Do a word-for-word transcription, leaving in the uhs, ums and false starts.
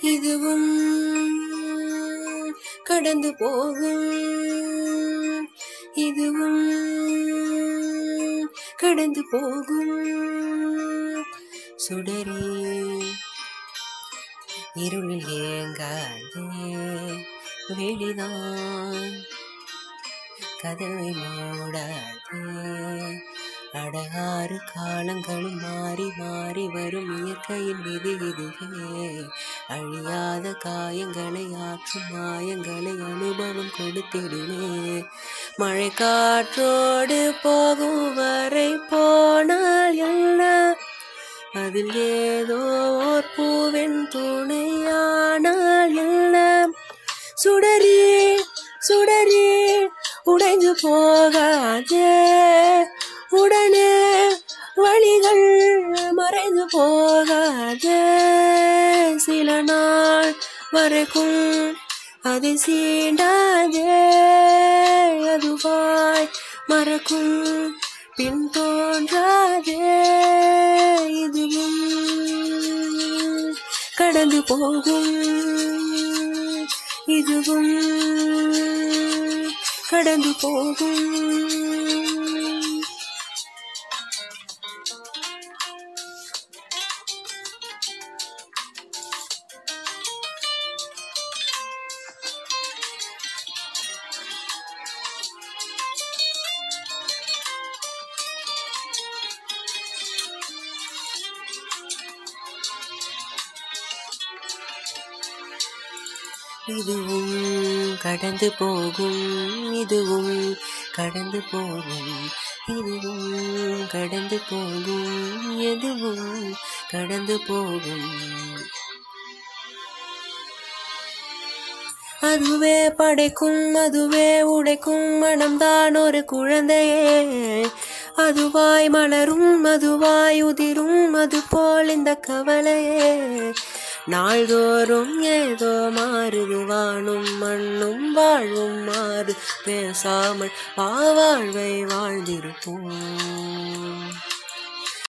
இதுவும் கடந்து போகும், இதுவும் கடந்து போகும். சுடரே இருளில் ஏங்காதே, வெளிதான் கதவை மூடாதே. அடகாறு காலங்களும் மாறி மாறி வரும் இயற்கையின் விதி இதுவே. அழியாத காயங்களை ஆற்றும் மாயங்களை அனுபவம் கொடுத்திடுமே. மழை காற்றோடு போகும் வரை போனால் எல்லாம் அதில் ஏதோ ஓர் பூவின் துணையானால் எல்லாம். சுடரே சுடரே உடைந்து போகாதே, உடனே வழிகள் மறைந்து போகாதே. சில நாள் வரைக்கும் அதை சீண்டாதே, அதுவாய் மறக்கும் பின் தோன்றாதே. இதுவும் கடந்து போகும், இதுவும் கடந்து போகும். இதுவும் கடந்து போகும், இதுவும் கடந்து போகும், இதுவும் கடந்து போகும், எதுவும் கடந்து போகும். அதுவே படைக்கும், அதுவே உடைக்கும், மனம்தான் ஒரு குழந்தையே. அதுவாய் மலரும், அதுவாய் உதிரும், அது போல் இந்த கவலையே. நாள்தோறும் ஏதோ மாறுது, வானும் மண்ணும் வாழ்வும் மாறு. பேசாமல் வாழ்வை வாழ்ந்திருப்போம்.